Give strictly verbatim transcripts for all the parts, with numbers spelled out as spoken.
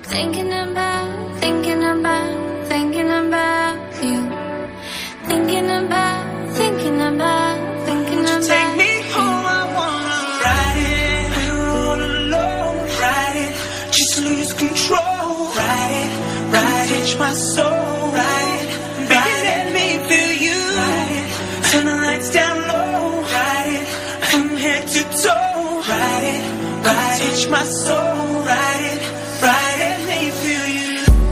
Thinking about, thinking about, thinking about you. Thinking about, thinking about, thinking about. Take me home, I wanna ride it. I roll alone, ride it. Just lose control, ride it, ride it. Touch my soul, ride it. Baby, let me feel you. Ride it. Turn the lights down low, ride it. From head to toe, ride it, ride it. Touch my soul, ride it, ride it. Let me feel you.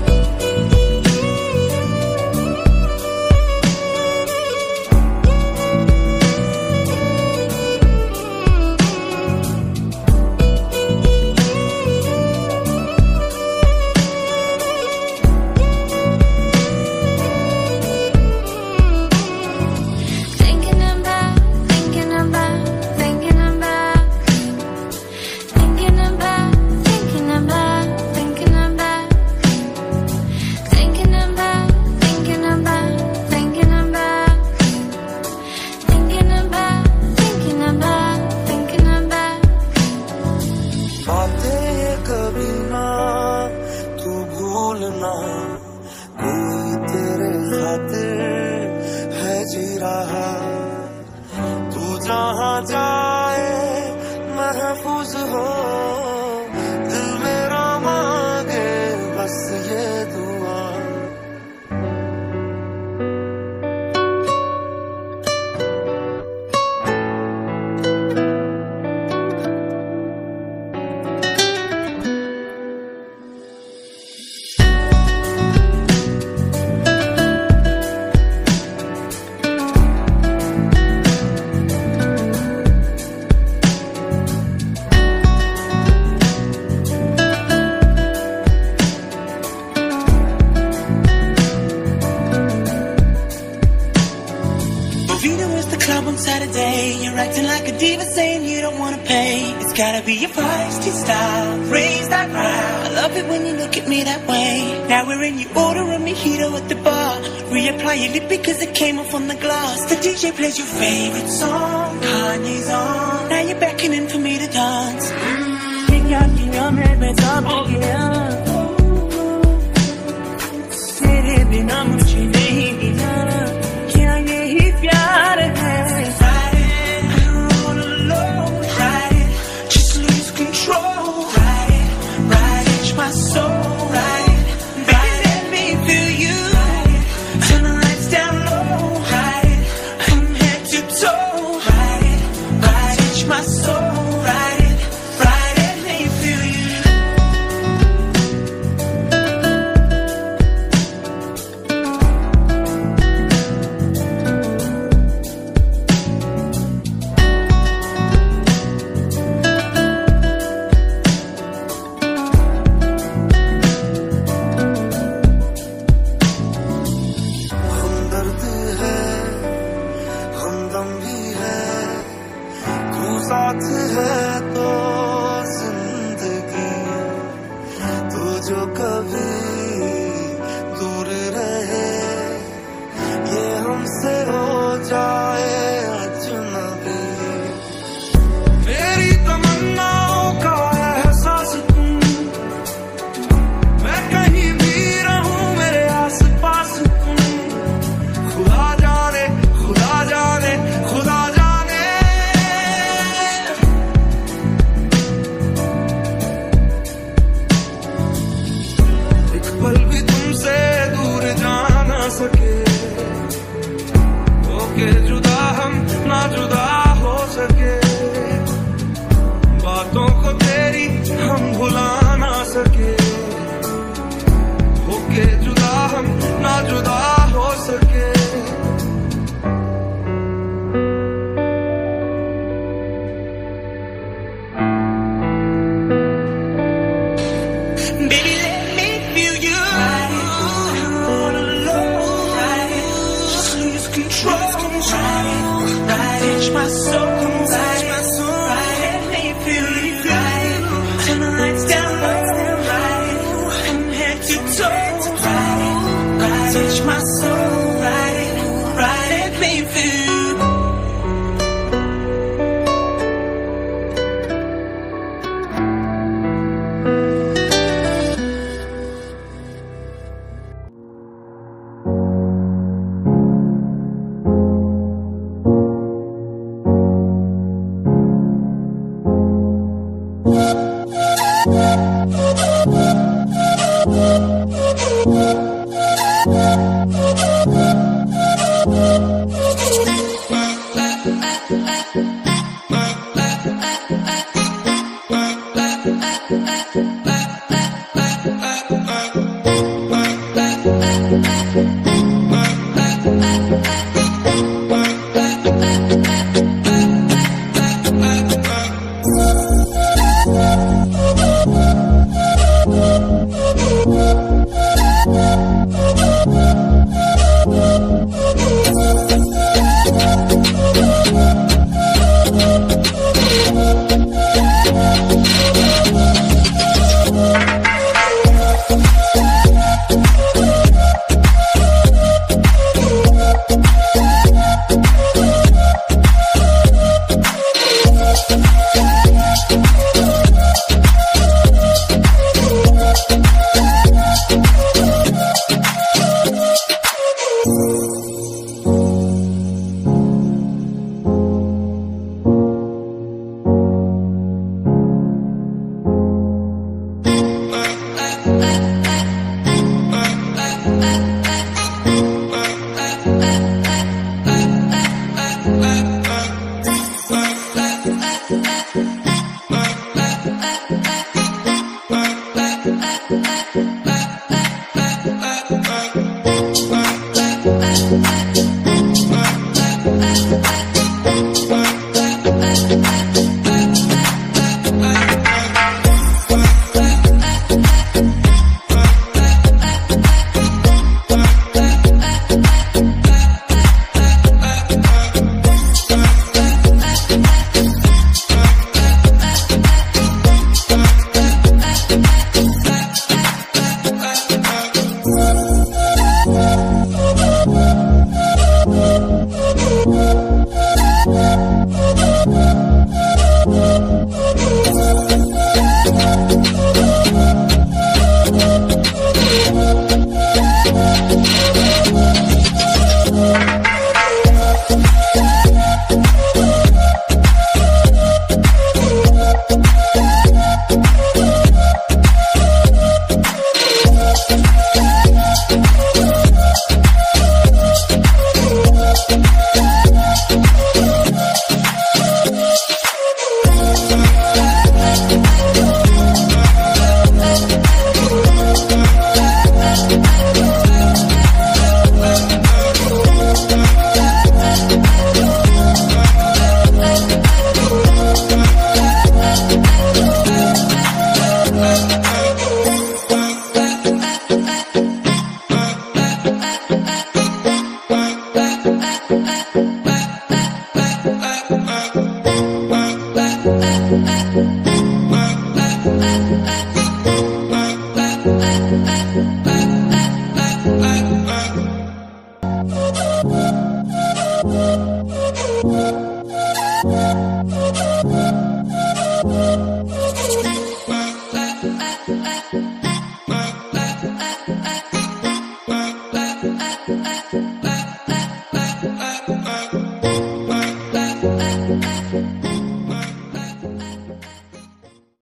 Gotta be your feisty style, raise that crowd. I love it when you look at me that way. Now we're in, you order a mojito at the bar. Reapply your lip because it came off on the glass. The D J plays your favorite song, Kanye's on. Now you're beckoning for me to dance. My soul, ride it, baby, let me feel you. Turn the lights down low, ride it, from head to toe, ride it, ride it. Touch my soul, ride it, ride it, let me feel you. साथ है